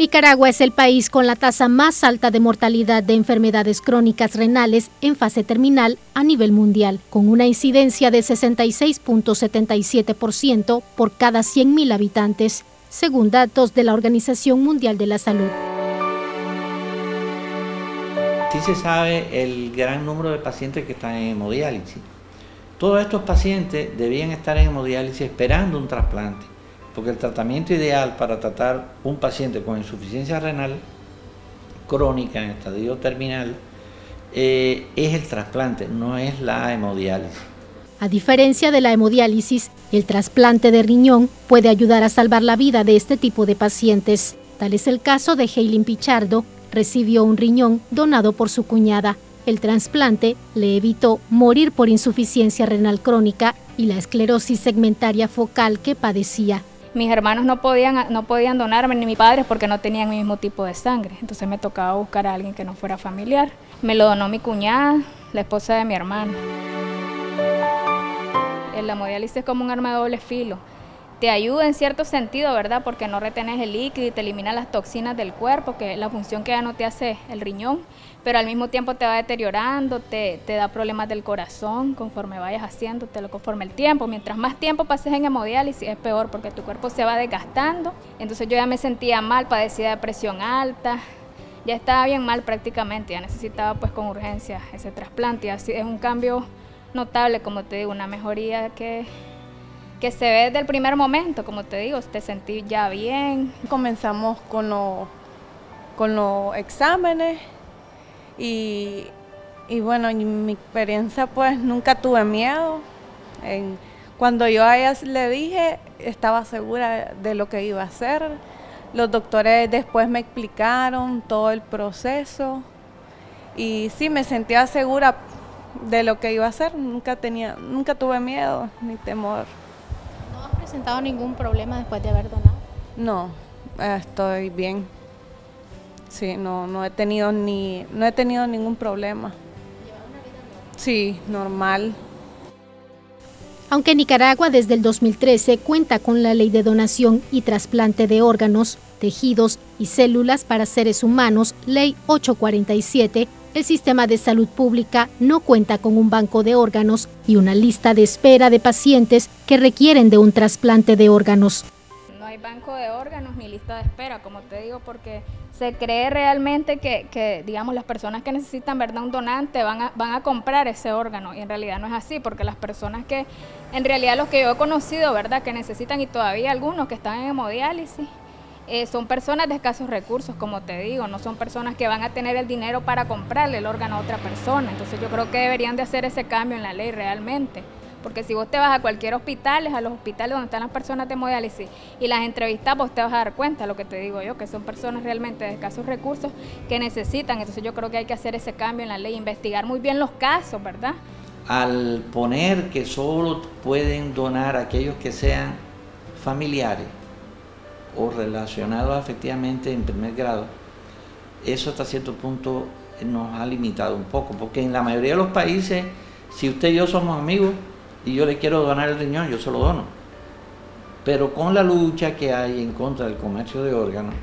Nicaragua es el país con la tasa más alta de mortalidad de enfermedades crónicas renales en fase terminal a nivel mundial, con una incidencia de 66.77% por cada 100.000 habitantes, según datos de la Organización Mundial de la Salud. Sí se sabe el gran número de pacientes que están en hemodiálisis. Todos estos pacientes debían estar en hemodiálisis esperando un trasplante, porque el tratamiento ideal para tratar un paciente con insuficiencia renal crónica en estadio terminal es el trasplante, no es la hemodiálisis. A diferencia de la hemodiálisis, el trasplante de riñón puede ayudar a salvar la vida de este tipo de pacientes. Tal es el caso de Heilin Pichardo. Recibió un riñón donado por su cuñada. El trasplante le evitó morir por insuficiencia renal crónica y la esclerosis segmentaria focal que padecía. Mis hermanos no podían donarme, ni mis padres, porque no tenían mi mismo tipo de sangre. Entonces me tocaba buscar a alguien que no fuera familiar. Me lo donó mi cuñada, la esposa de mi hermano. La hemodiálisis es como un arma de doble filo. Te ayuda en cierto sentido, ¿verdad? Porque no retenes el líquido y te elimina las toxinas del cuerpo, que es la función que ya no te hace el riñón, pero al mismo tiempo te va deteriorando, te da problemas del corazón conforme vayas haciéndotelo, conforme el tiempo. Mientras más tiempo pases en hemodiálisis es peor porque tu cuerpo se va desgastando. Entonces yo ya me sentía mal, padecía de presión alta, ya estaba bien mal prácticamente, ya necesitaba pues con urgencia ese trasplante. Y así es un cambio notable, como te digo, una mejoría que se ve desde el primer momento, como te digo, te sentí ya bien. Comenzamos con los exámenes y bueno, en mi experiencia pues nunca tuve miedo. Cuando yo a ella le dije, estaba segura de lo que iba a hacer. Los doctores después me explicaron todo el proceso y sí, me sentía segura de lo que iba a hacer. Nunca tuve miedo ni temor. ¿No has presentado ningún problema después de haber donado? No, estoy bien. Sí, no he tenido ningún problema. ¿Llevas una vida normal? Sí, normal. Aunque Nicaragua desde el 2013 cuenta con la ley de donación y trasplante de órganos, tejidos y células para seres humanos, Ley 847, el sistema de salud pública no cuenta con un banco de órganos y una lista de espera de pacientes que requieren de un trasplante de órganos. No hay banco de órganos ni lista de espera, como te digo, porque se cree realmente que digamos, las personas que necesitan, ¿verdad?, un donante van a comprar ese órgano, y en realidad no es así, porque las personas que, en realidad los que yo he conocido, ¿verdad?, que necesitan, y todavía algunos que están en hemodiálisis, son personas de escasos recursos, como te digo, no son personas que van a tener el dinero para comprarle el órgano a otra persona. Entonces yo creo que deberían de hacer ese cambio en la ley realmente, porque si vos te vas a cualquier hospital, a los hospitales donde están las personas de hemodiálisis y las entrevistas, vos te vas a dar cuenta, lo que te digo yo, que son personas realmente de escasos recursos que necesitan. Entonces yo creo que hay que hacer ese cambio en la ley, investigar muy bien los casos, ¿verdad? Al poner que solo pueden donar aquellos que sean familiares o relacionados afectivamente en primer grado, eso hasta cierto punto nos ha limitado un poco, porque en la mayoría de los países, si usted y yo somos amigos y yo le quiero donar el riñón, yo se lo dono. Pero con la lucha que hay en contra del comercio de órganos,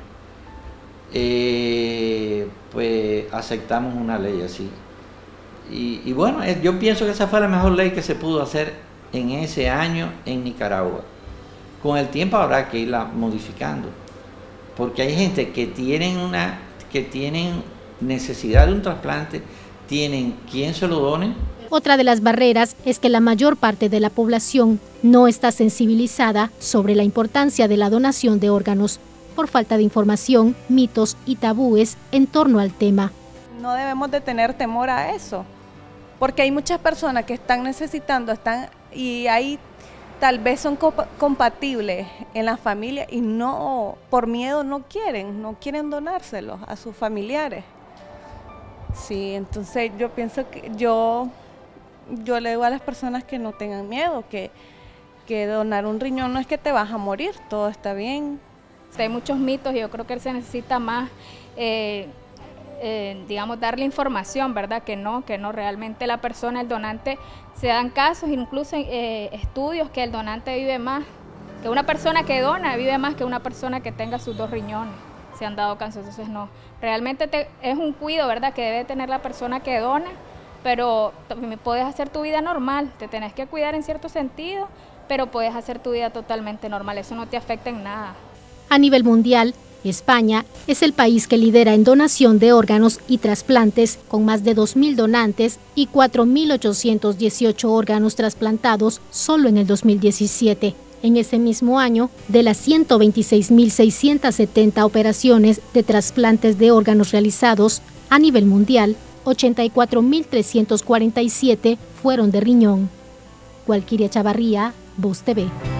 pues aceptamos una ley así. Y bueno, yo pienso que esa fue la mejor ley que se pudo hacer en ese año en Nicaragua. Con el tiempo habrá que irla modificando, porque hay gente que tienen necesidad de un trasplante, tienen quien se lo done. Otra de las barreras es que la mayor parte de la población no está sensibilizada sobre la importancia de la donación de órganos, por falta de información, mitos y tabúes en torno al tema. No debemos de tener temor a eso, porque hay muchas personas que están necesitando, y hay tal vez son compatibles en la familia y no, por miedo no quieren donárselos a sus familiares. Sí, entonces yo pienso que yo le digo a las personas que no tengan miedo, que donar un riñón no es que te vas a morir, todo está bien. Hay muchos mitos y yo creo que se necesita más, digamos, darle información, ¿verdad? Que no realmente la persona, el donante, se dan casos, incluso estudios, que el donante vive más, que una persona que dona vive más que una persona que tenga sus 2 riñones. se han dado casos. Entonces no, realmente es un cuidado, ¿verdad?, que debe tener la persona que dona, pero puedes hacer tu vida normal, te tenés que cuidar en cierto sentido, pero puedes hacer tu vida totalmente normal, eso no te afecta en nada. A nivel mundial, España es el país que lidera en donación de órganos y trasplantes, con más de 2.000 donantes y 4.818 órganos trasplantados solo en el 2017. En ese mismo año, de las 126.670 operaciones de trasplantes de órganos realizados a nivel mundial, 84.347 fueron de riñón. Walkiria Chavarría, Voz TV.